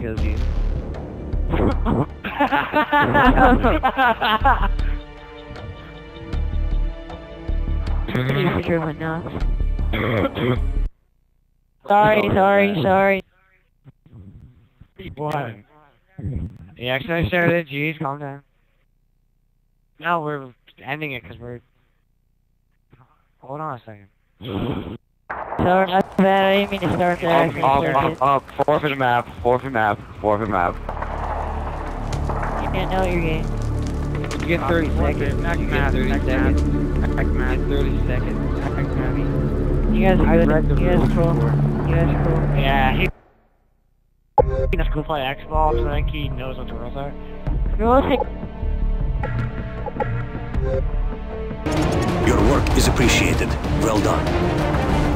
kills you. Pretty sure enough. Sorry. What? You actually started? Jeez, calm down. No, we're ending it because we're... Hold on a second. Sorry, that's bad. I didn't mean to start there. Forfeit map. You can't know your game. You get 30 seconds. Back map, 30 seconds. Back map, 30 seconds. Back map. You guys are good. You guys are cool. Yeah, he knows to play Xbox, so I think he knows what the rules are. Your work is appreciated. Well done.